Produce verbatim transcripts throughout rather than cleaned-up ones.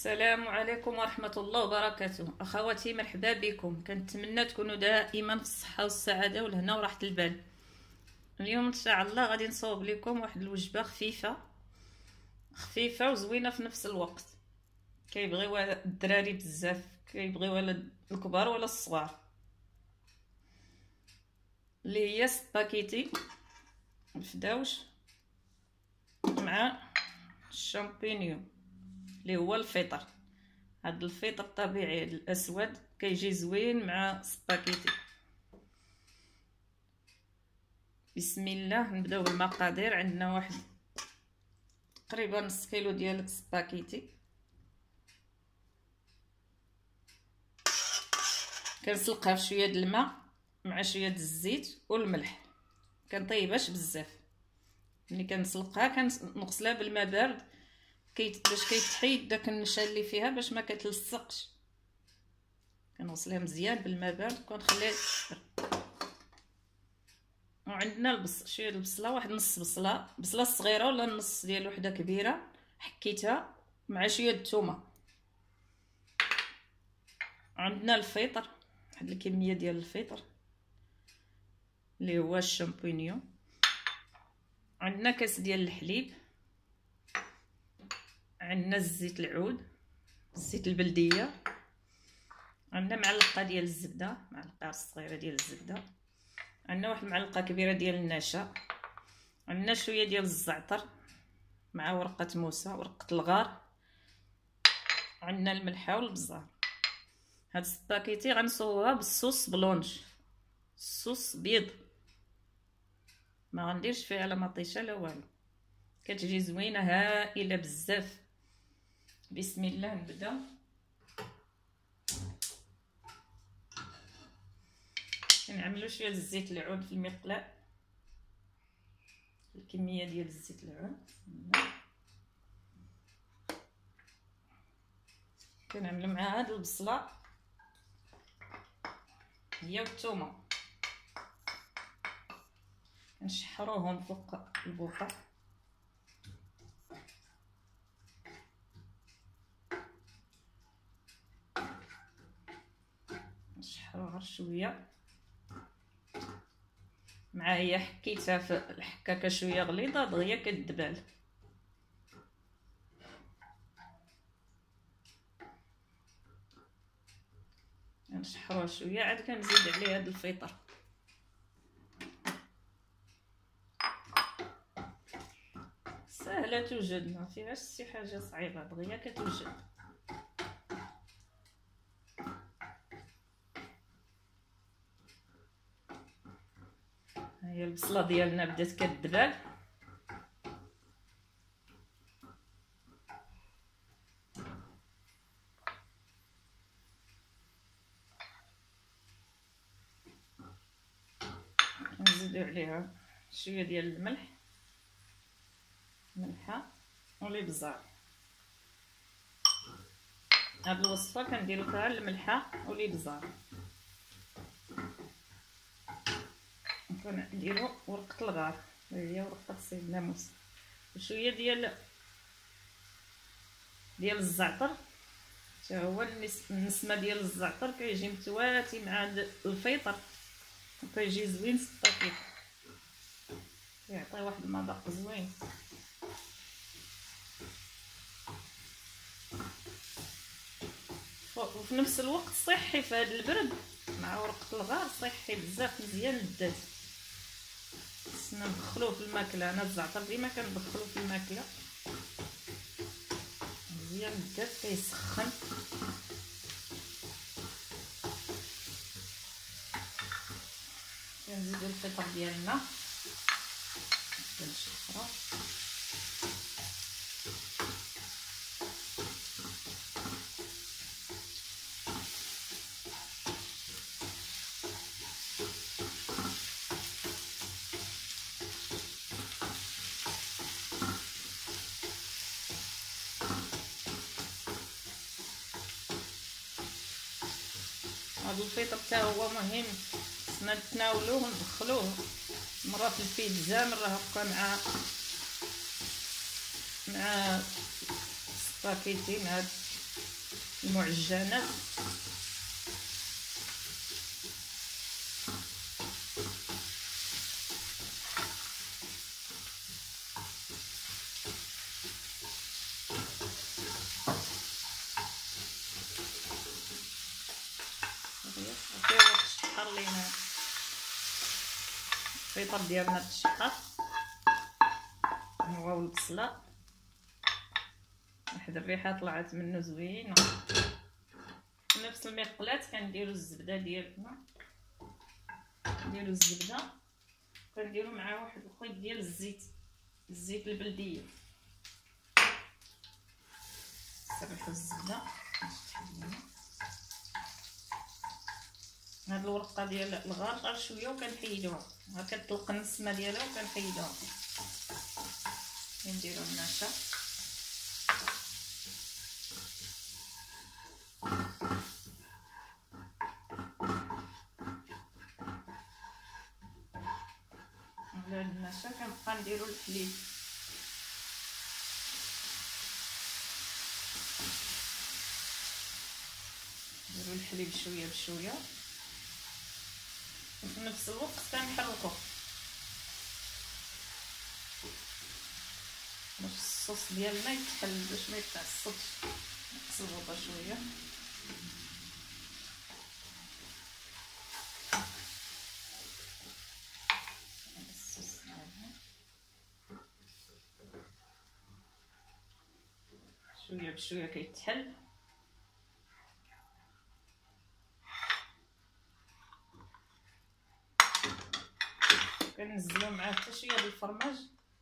السلام عليكم ورحمة الله وبركاته. أخواتي مرحبا بكم، كنتمنى تكونوا دائما في الصحة والسعادة والهنا وراحة البال. اليوم إن شاء الله غادي نصوب لكم واحد الوجبة خفيفة خفيفة وزوينة في نفس الوقت. كيبغيوها الدراري بزاف، كيبغيوها الكبار ولا الصغار، اللي هي سباكيتي الفداوش مع الشامبينيون اللي هو الفطر. هاد الفطر الطبيعي الاسود كيجي زوين مع سباكيتي. بسم الله. نبداو بالمقادير. عندنا واحد تقريبا نص كيلو ديال السباكيتي، كنسلقها في شويه د الماء مع شويه د الزيت والملح، كنطيبهاش بزاف. ملي كنسلقها كنغسلها بالماء بارد كيت باش كيتحيد داك النشا اللي فيها باش ما كتلصقش. كنغسلها مزيان بالماء بارد وكنخليها. وعندنا البصل، شويه البصله، واحد نص بصله بصله صغيره ولا نص ديال وحده كبيره حكيتها مع شويه الثومه. عندنا الفطر، واحد الكميه ديال الفطر اللي هو الشامبينيون. عندنا كاس ديال الحليب، عندنا الزيت العود، الزيت البلديه، عندنا معلقه ديال الزبده، معلقه صغيره ديال الزبده، عندنا واحد المعلقه كبيره ديال النشا، عندنا شويه ديال الزعتر مع ورقه موسى، ورقه الغار، عندنا الملحه والبزار. هاد السباكيتي غنصوبوها بالصوص بلونج، الصوص بيض، ما غنديرش فيها لا مطيشه لا والو، كتجي زوينه هائله بزاف. بسم الله. نبدا. كنعملوا شويه الزيت العود في المقلاة، الكميه ديال الزيت العود كنعملوا مع هاد البصله هي والثومه، كنشحروهم فوق البوطه. نشحرو غير شويه مع هي حكيتها في الحكاكه شويه غليظه دغيا كتدبال. نشحروها شويه عاد كنزيد عليها هاد الفطر. سهله توجد، ما فيهاش شي حاجه صعيبه، دغيا كتوجد. هي البصله ديالنا بدات كتدبال، نزيدو عليها شويه ديال الملح، ملحه والابزار. هاد الوصفه كنديرو فيها الملحه والابزار. كنديرو ورقه الغار، هي ورقه سيدنا موسى، وشويه ديال ديال الزعتر، حتى هو النسمه ديال الزعتر كيجي متواتي مع الفطر وكيجي زوين سباكيتي، كيعطي واحد المذاق زوين. وفي نفس الوقت صحي في هذا البرد مع ورقه الغار، صحي بزاف، مزيان للذات. خصنا ندخلوه في الماكله، انا الزعتر ديما كندخلو في الماكله، مزيان للذات، كيسخن. كنزيدو الفطر ديالنا كنشحرو. هذا الفطر حتى هو مهم، خصنا نتناولوه وندخلوه مره في البيتزا، مره هكا مع مع سباكيتي مع المعجنات. الشحر لينا الفيطر ديالنا تشحر، هو والبصله، واحد الريحه طلعت منه زوينه. نفس المقلات كنديروا الزبده ديالنا، نديروا الزبده كنديروا معاه واحد الخيط ديال الزيت، الزيت البلديه. نسرحوا الزبده. هاد الورقه ديال الغار غير شويه وكنحيدوها، ها كتطلق النسمه ديالها وكنحيدوها. نديرو النشا، على هاد النشا كنبقى نديرو الحليب. نديرو الحليب شويه بشويه، في نفس الوقت كنحركو باش الصوص ديالنا يتحل، باش ما يتعصبش. نقص الغوطه شويه. الصوص ديالنا شويه بشويه كيتحل. كنزلو معاه حتى شويه ديال الفرماج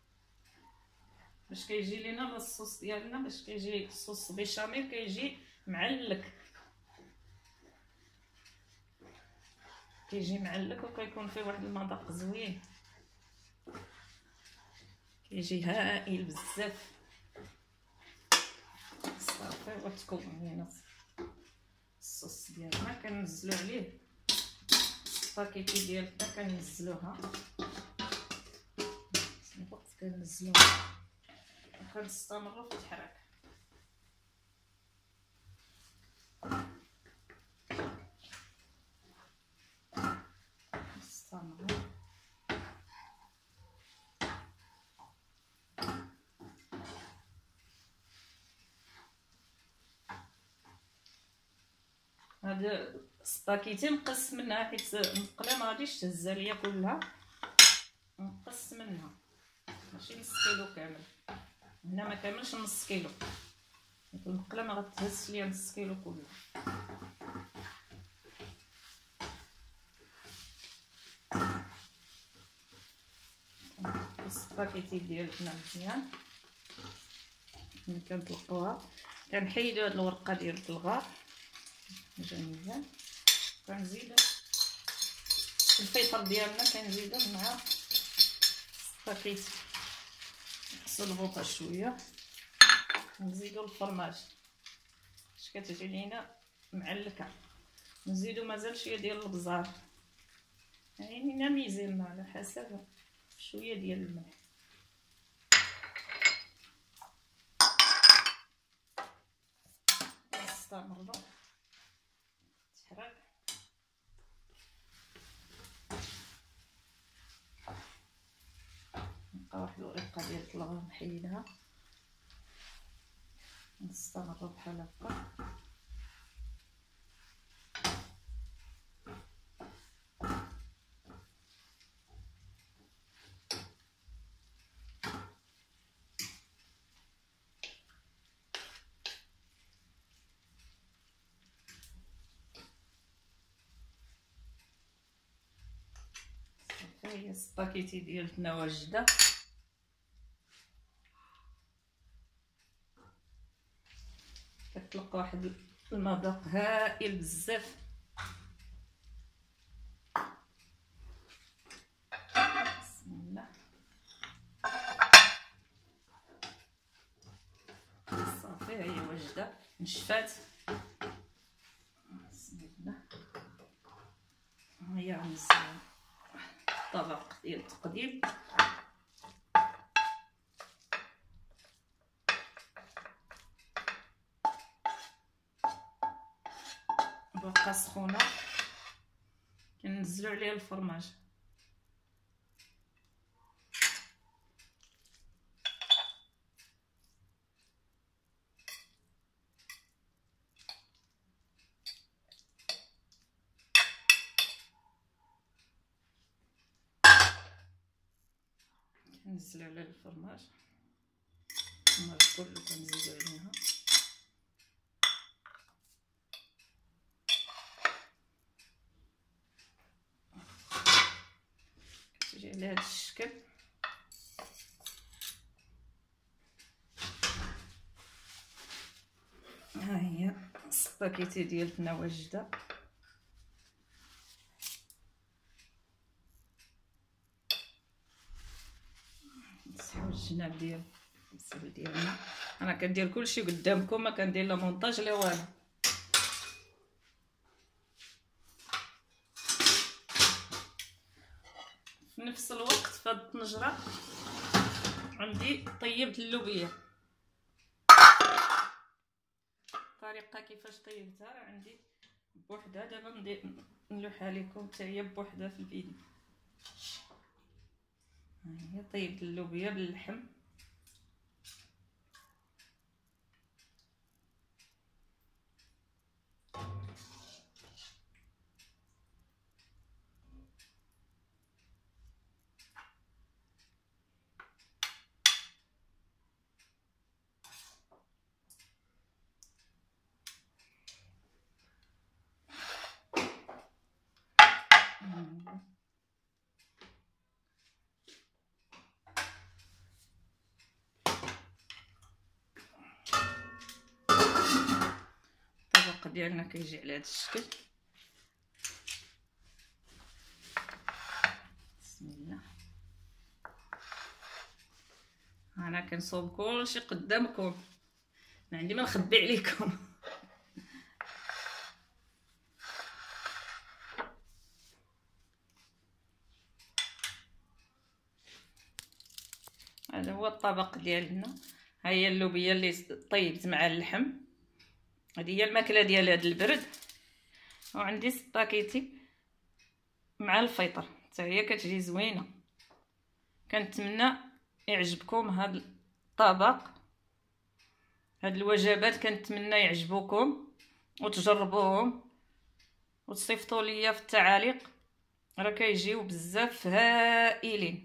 باش كيجي لينا الصوص ديالنا، باش كيجي الصوص بيشاميل كيجي معلك، كيجي معلك وكيكون فيه واحد المذاق زوين، كيجي هائل بزاف. صافي وتكون لينا الصوص ديالنا. كنزلو عليه السباكيتي ديالنا، كنزلوها الوقت كنزلوها وكنستمروا في الحراك. نستمروا. هاد السباكيتي نقص منها حيت المقله ما غاديش تهز ليا كلها، نقص منها ماشي نص كيلو كامل. هنا ما كاملش نص كيلو، المقله ما غتهزش ليا نص كيلو كله. السباكيتي ديالنا مزيان ملي كنطلقوها كنحيدو هاد الورقه ديال البلغار جميله، كنزيدو الفيطر ديالنا كنزيدوه مع السباكيتي. نقصو الغوطه شويه، نزيدو الفرماج باش كتجي لينا معلكه، نزيدو مازال شويه ديال البزار، يعني نميزينا على حسب شويه ديال الملح. نستمروا تحرك. نبقى واحد الورقه ديال البلغار نحيدها، نستمروا بحال هكا. هي السباكيتي ديالنا واجده. كتطلق واحد المذاق هائل بزاف. بسم الله. صافي هي واجده نشفات. بسم الله. هي مزيان طبق ديال التقديم. بقى سخونه كننزلوا عليها الفرماج. كنزلوا على الفرماج الفرماج كله كنزيدوا عليها. كتجي على هذا الشكل. ها هي السباكيتي ديالتنا واجده. نسحو الجناب ديال السبل ديالنا. انا كندير كلشي قدامكم، ما كندير لا مونطاج لا والو. في نفس الوقت في هاد الطنجره عندي طيبت اللوبيه. الطريقه كيفاش طيبتها راه عندي بوحدها، دابا ندير نلوحها لكم حتى هي بوحدها في الفيديو. ها هي طيبت اللوبيه باللحم. الطبق ديالنا كيجي على هذا الشكل. بسم الله. انا كنصوب كلشي قدامكم، ما عندي ما نخبي عليكم. هذا هو الطبق ديالنا. ها هي اللوبيه اللي طيبت مع اللحم. هذه هي الماكله ديال هذا البرد. وعندي سباكيتي مع الفطر حتى هي كتجي زوينه. كنتمنى يعجبكم هذا الطبق، هاد الوجبات كنتمنى يعجبوكم وتجربوهم وتصيفطوا ليا في التعاليق، راه كيجيو بزاف هائلين.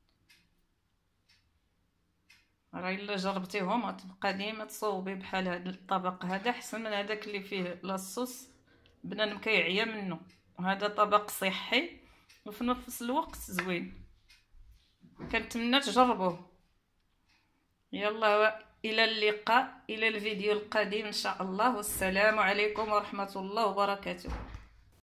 راه الا جربتيهم غتبقى ديما تصوبي بحال هذا الطبق. هذا احسن من هذاك اللي فيه لاصوص، بنادم كيعيا منه. وهذا طبق صحي وفي نفس الوقت زوين، كنتمنى تجربوه. يلا الى اللقاء، الى الفيديو القادم ان شاء الله، والسلام عليكم ورحمة الله وبركاته.